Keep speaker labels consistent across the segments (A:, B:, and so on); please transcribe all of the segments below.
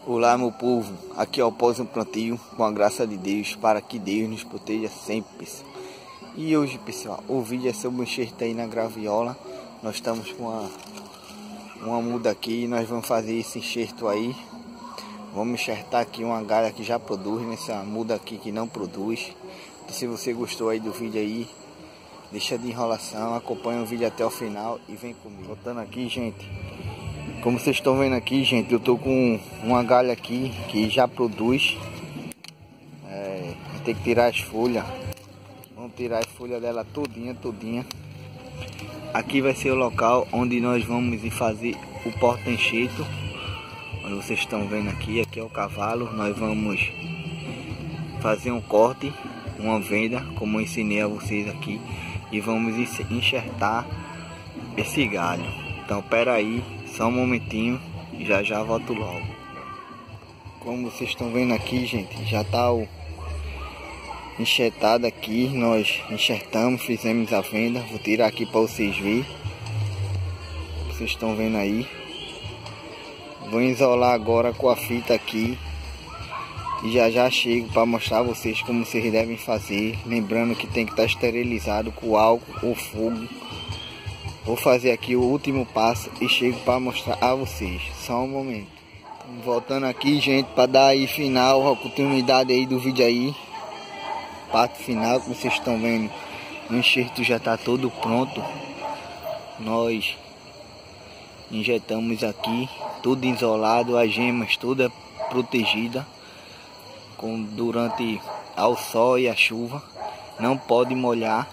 A: Olá, meu povo, aqui é o Pós um Plantio, com a graça de Deus, para que Deus nos proteja sempre, pessoal. E hoje, pessoal, o vídeo é sobre o enxerto aí na graviola. Nós estamos com uma muda aqui e nós vamos fazer esse enxerto aí. Vamos enxertar aqui uma galha que já produz, nessa muda aqui que não produz. E se você gostou aí do vídeo aí, deixa de enrolação, acompanha o vídeo até o final e vem comigo. Voltando aqui, gente. Como vocês estão vendo aqui, gente, eu tô com uma galha aqui que já produz. Tem que tirar as folhas. Vamos tirar as folhas dela todinha. Aqui vai ser o local onde nós vamos ir fazer o porta-enxerto. Onde vocês estão vendo aqui é o cavalo. Nós vamos fazer um corte, uma venda, como eu ensinei a vocês aqui. E vamos enxertar esse galho. Então, pera aí. Só um momentinho, já volto logo. Como vocês estão vendo aqui, gente, já tá o enxertado aqui. Nós enxertamos, fizemos a venda. Vou tirar aqui para vocês verem. Vocês estão vendo aí. Vou isolar agora com a fita aqui. E já chego para mostrar a vocês como vocês devem fazer. Lembrando que tem que estar esterilizado com álcool ou fogo. Vou fazer aqui o último passo e chego para mostrar a vocês. Só um momento. Voltando aqui, gente, para dar aí final, a continuidade aí do vídeo aí. Parte final, que vocês estão vendo. O enxerto já está todo pronto. Nós injetamos aqui, tudo isolado, as gemas toda protegida durante ao sol e a chuva. Não pode molhar.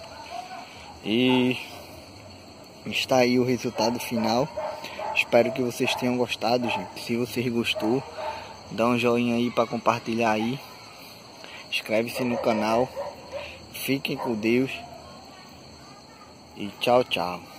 A: E está aí o resultado final. Espero que vocês tenham gostado, gente. Se vocês gostou, dá um joinha aí para compartilhar aí. Inscreve-se no canal. Fiquem com Deus. E tchau, tchau.